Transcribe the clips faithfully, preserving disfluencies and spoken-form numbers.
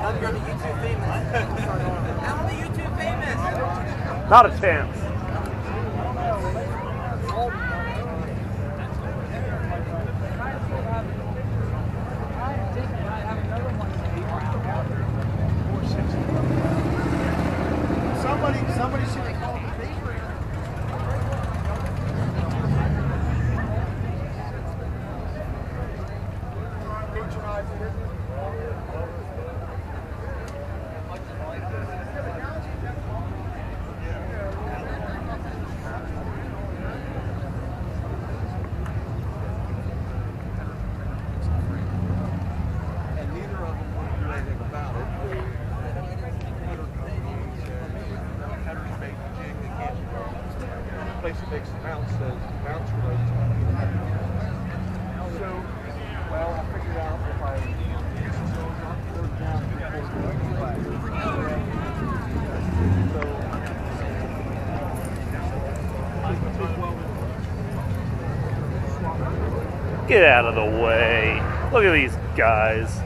You're the YouTube famous. I'm the YouTube famous. Not a chance. Somebody, somebody should have called the paper. And neither of them want to do anything about it. Place that makes the bounce says bounce related. So, well, I figured out if I work down so Get out of the way. Look at these guys.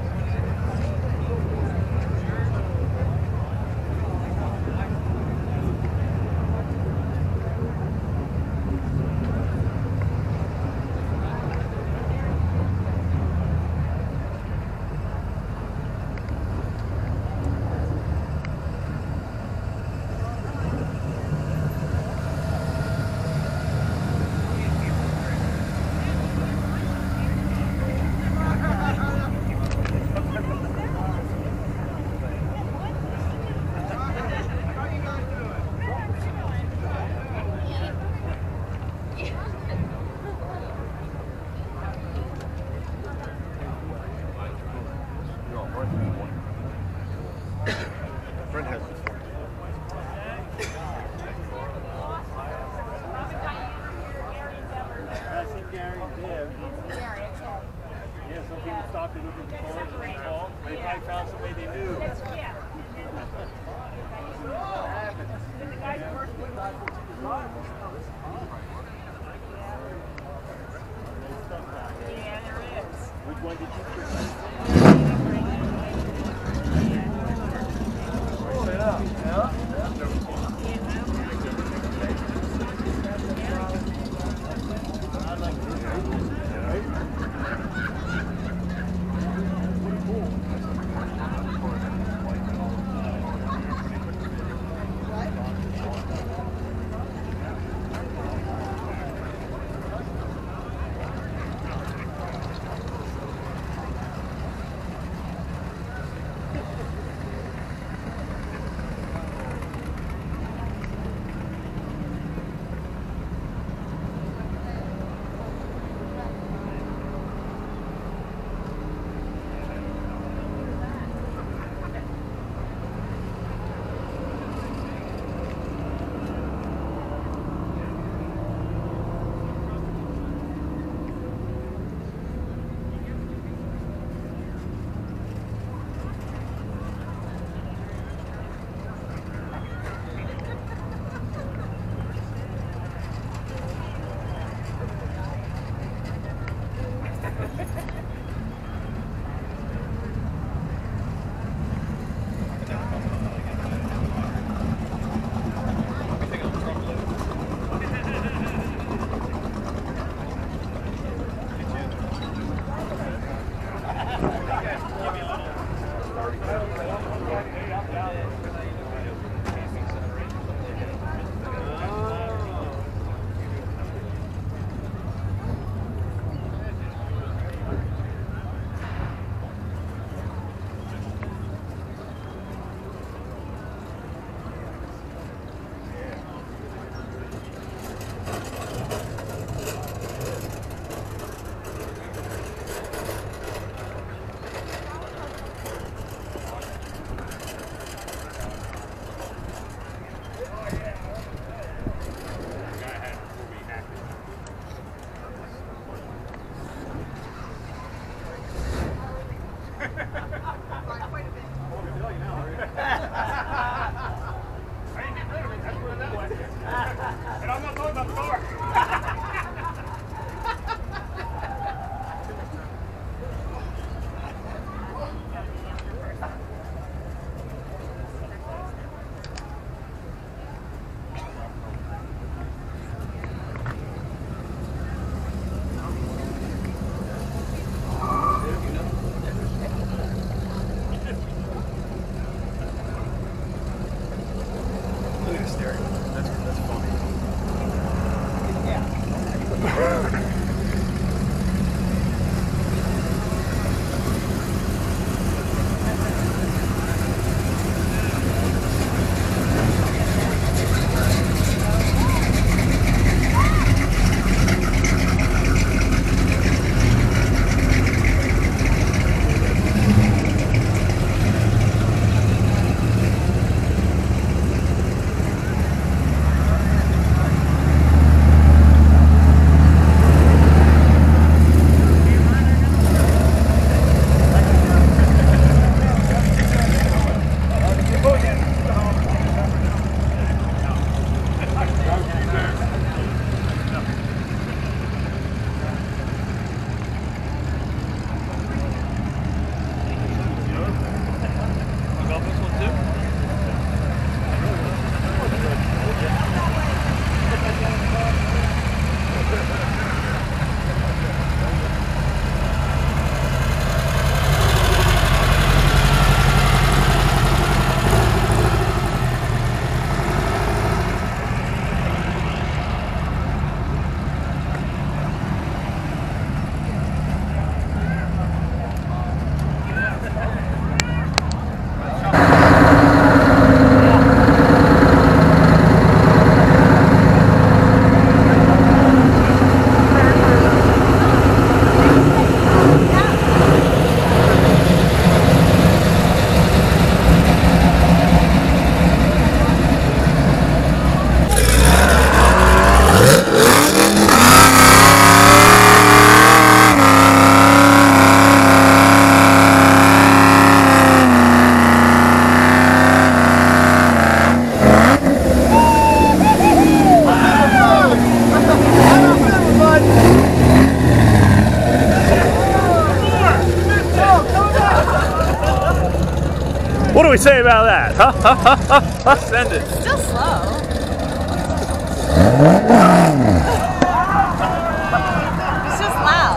we say about that? Huh? Huh? Huh? Huh? Huh? Send it. Still slow. It's just loud.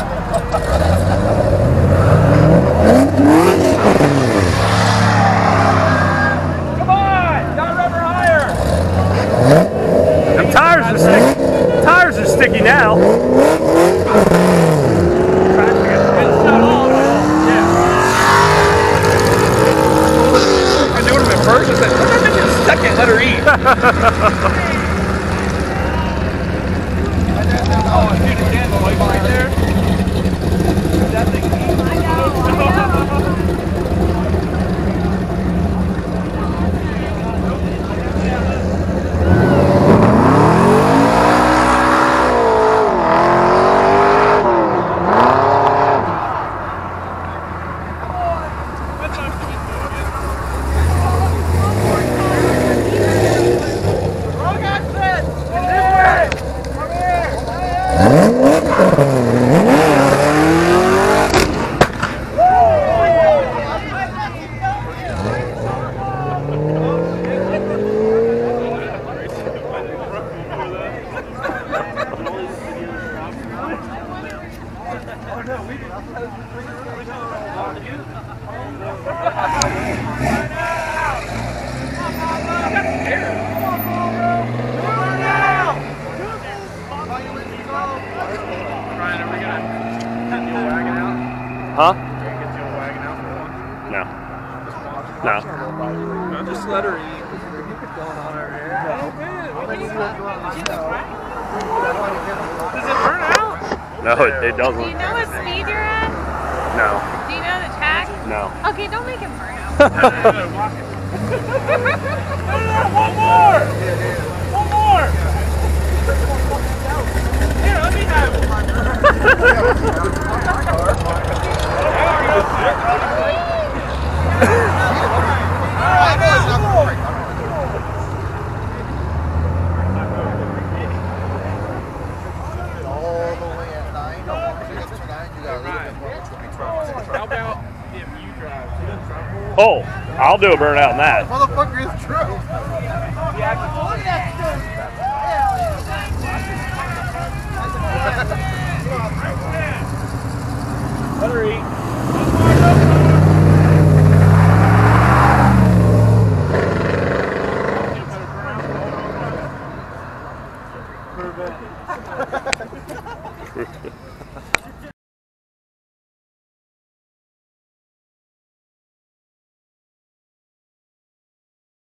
Come on! Got rubber higher! Them tires are sticky. Tires are sticky now. It's not all, yeah. I do them at first. I said, "Put that bitch in second, let her eat." Oh, dude, again, the light right there. That thing eats. Huh? Get your wagon out for one. No. No. No. Just let her eat. Going on over here. Does it burn out? No, it, it Do doesn't. you know what speed you're at? No. Do you know the tag? No. Okay, don't make him burn out. One more! One more! Here, let me have it. How about if you drive? Oh, I'll do a burnout in that. Motherfucker is true. Let her eat.